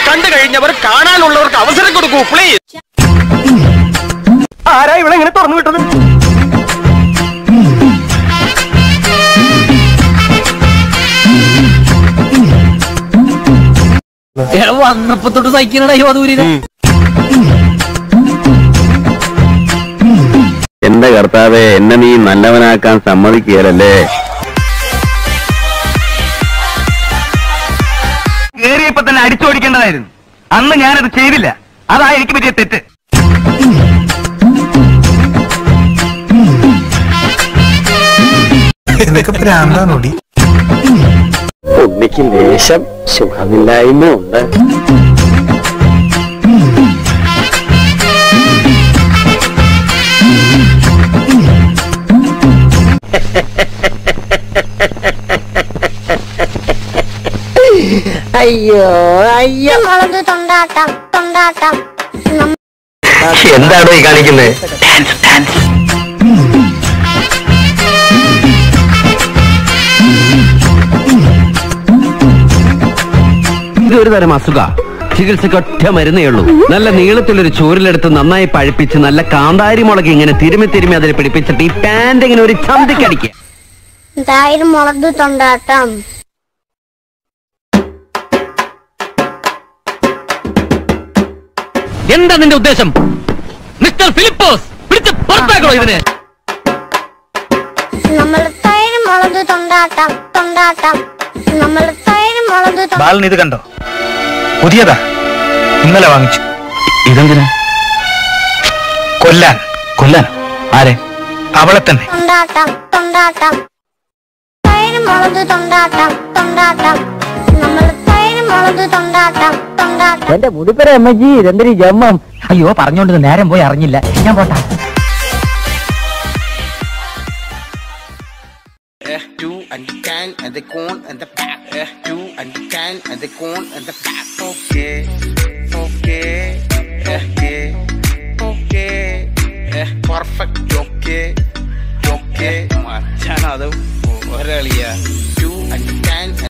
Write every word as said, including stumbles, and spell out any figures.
കണ്ടു കഴിഞ്ഞവർ കാണാനുള്ളവർക്ക് അവസരം കൊടുക്കൂ പ്ലീസ്. ആരാ ഇവിടെ ഇങ്ങനെ തുറന്നു വിട്ടത്? വന്നപ്പോ തൊട്ട് സഹിക്കണ യുവതൂരിനെ. എന്റെ കർത്താവേ, എന്നെ നീ നല്ലവനാക്കാൻ സമ്മതിക്കുകയല്ലേ. കേറിയപ്പോ തന്നെ അടിച്ചോടിക്കേണ്ടതായിരുന്നു. അന്ന് ഞാനത് ചെയ്തില്ല. അതാ എനിക്ക് പറ്റിയ തെറ്റ്. ഉണ്ണിക്ക് ലേശം സുഖമില്ലായ്മ ഉണ്ട്. അയ്യോ അയ്യോ മുളക് തൊണ്ടാട്ടം തൊണ്ടാട്ടം. എന്താണോ ഈ കാണിക്കുന്നത്? ഇതൊരു തരം അസുഖ. ചികിത്സക്ക് ഒറ്റ മരുന്നേ ഉള്ളൂ. നല്ല നീളത്തിലൊരു ചോരിലെടുത്ത് നന്നായി പഴിപ്പിച്ച് നല്ല കാന്താരി മുളക് ഇങ്ങനെ തിരുമി തിരുമി അതിൽ പിടിപ്പിച്ചിട്ട് ഈ പാന്റ് ഇങ്ങനെ ഒരു ചന്തിക്കടിക്കുക. എന്തായാലും മുളക് തൊണ്ടാട്ടം. എന്താ നിന്റെ ഉദ്ദേശം മിസ്റ്റർ ഫിലിപ്പോസ്? പിടിച്ച് പുറത്താക്കണോ ഇതിനെ? നമ്മൾ തൈര് മുളക് തൊണ്ടാട്ടം തൊണ്ടാട്ടം. നമ്മൾ തൈര് മുളക്. ബാലൻ ഇത് കണ്ടോ? പുതിയതാ, ഇന്നലെ വാങ്ങിച്ചു. ഇതെന്തിനാ? കൊല്ലാൻ. കൊല്ലാൻ ആരെ? അവളെ തന്നെ. തൊണ്ടാട്ടം തൊണ്ടാട്ടം. തൈര് മുളക് തൊണ്ടാട്ടം തൊണ്ടാട്ടം. നമ്മൾ തൈര് മുളക് തൊണ്ടാട്ടം തൊണ്ടാട്ടം. എന്റെ മുടിപ്പര അമ്മജി ഇതെന്തൊരു ജന്മം. അയ്യോ പറഞ്ഞോണ്ട് നേരം പോയി അറിഞ്ഞില്ല. ഞാൻ പോട്ടാ. Two and the can and the corn and the back. Two and the can and the corn and the back. Okay.